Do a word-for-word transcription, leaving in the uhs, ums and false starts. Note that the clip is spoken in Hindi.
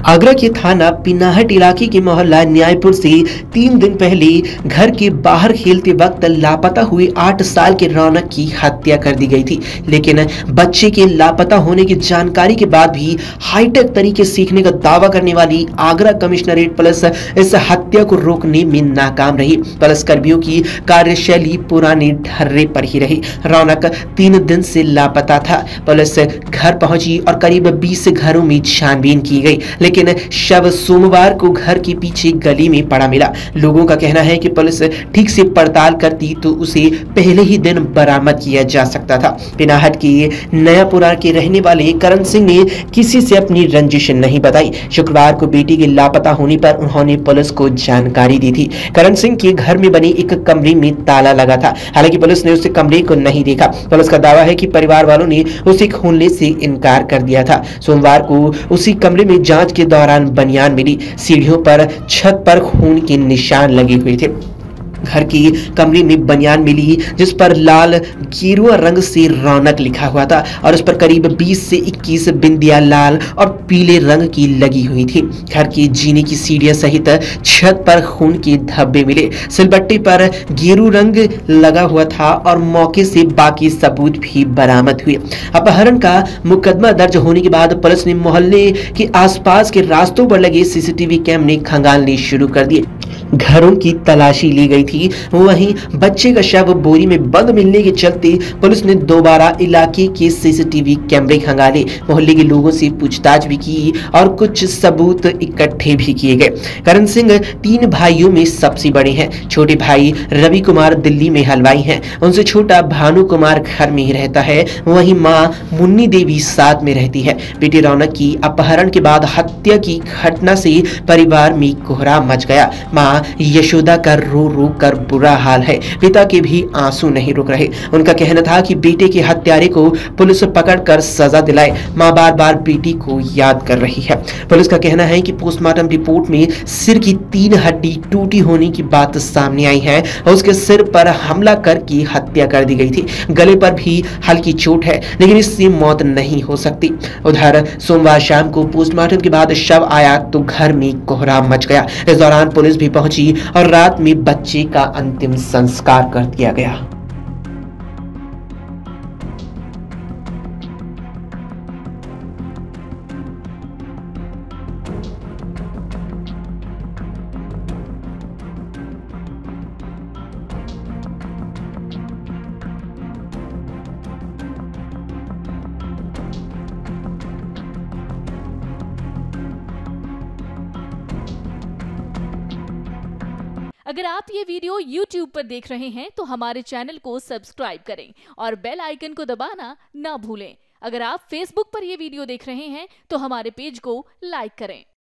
आगरा के थाना पिनाहट इलाके के मोहल्ला न्यायपुर से तीन दिन पहले घर के बाहर खेलते वक्त लापता हुए आठ साल के रौनक की हत्या कर दी गई थी। लेकिन बच्चे के लापता होने की जानकारी के बाद भी हाईटेक तरीके सीखने का दावा करने वाली आगरा कमिश्नरेट पुलिस इस हत्या को रोकने में नाकाम रही। पुलिस कर्मियों की कार्यशैली पुराने ढर्रे पर ही रही। रौनक तीन दिन से लापता था। पुलिस घर पहुंची और करीब बीस घरों में छानबीन की गई, लेकिन शव सोमवार को घर के पीछे गली में पड़ा मिला। लोगों का कहना है कि पुलिस ठीक से पड़ताल करती तो उसे पहले ही दिन बरामद किया जा सकता था। पिनाहट के नयापुरा के रहने वाले करण सिंह ने किसी से अपनी रंजिश नहीं बताई। शुक्रवार को बेटी के लापता होने पर उन्होंने पुलिस को जानकारी दी थी। करण सिंह के घर में बने एक कमरे में ताला लगा था। हालांकि पुलिस ने उस कमरे को नहीं देखा। पुलिस का दावा है कि परिवार वालों ने उसे खोलने से इनकार कर दिया था। सोमवार को उसी कमरे में जांच के दौरान बनियान मिली। सीढ़ियों पर छत पर खून के निशान लगे हुए थे। घर की कमरे में बनियान मिली जिस पर लाल गेरुआ रंग से रौनक लिखा हुआ था और उस पर करीब बीस से इक्कीस बिंदियां लाल और पीले रंग की लगी हुई थी। घर की जीने की सीढ़ियां सहित छत पर खून के धब्बे मिले। सिलबट्टे पर गेरू रंग लगा हुआ था और मौके से बाकी सबूत भी बरामद हुए। अपहरण का मुकदमा दर्ज होने के बाद पुलिस ने मोहल्ले के आसपास के रास्तों पर लगे सीसीटीवी कैमरे खंगालने शुरू कर दिए। घरों की तलाशी ली गई थी। वहीं बच्चे का शव बोरी में बंद मिलने के चलते पुलिस ने दोबारा इलाके के सीसीटीवी कैमरे खंगाले। मोहल्ले के लोगों से पूछताछ भी की और कुछ सबूत इकट्ठे भी किए गए। करण सिंह तीन भाइयों में सबसे बड़े हैं। छोटे भाई रवि कुमार दिल्ली में हलवाई हैं। उनसे छोटा भानु कुमार घर में ही रहता है। वहीं मां मुन्नी देवी साथ में रहती है। बेटी रौनक की अपहरण के बाद हत्या की घटना से परिवार में कोहराम मच गया। मां यशोदा का रो रो कर बुरा हाल है। पिता के भी आंसू नहीं रुक रहे। उनका कहना था कि बेटे के हत्यारे को पुलिस पकड़कर सजा दिलाए। मां बार बार बेटी को याद कर रही है। पुलिस का कहना है कि पोस्टमार्टम रिपोर्ट में सिर की तीन हड्डी टूटी होने की बात सामने आई है और उसके सिर पर हमला करके हत्या कर दी गई थी। गले पर भी हल्की चोट है, लेकिन इससे मौत नहीं हो सकती। उधर सोमवार शाम को पोस्टमार्टम के बाद शव आया तो घर में कोहराम मच गया। इस दौरान पुलिस भी पहुंची और रात में बच्चे का अंतिम संस्कार कर दिया गया। अगर आप ये वीडियो YouTube पर देख रहे हैं तो हमारे चैनल को सब्सक्राइब करें और बेल आइकन को दबाना ना भूलें। अगर आप Facebook पर ये वीडियो देख रहे हैं तो हमारे पेज को लाइक करें।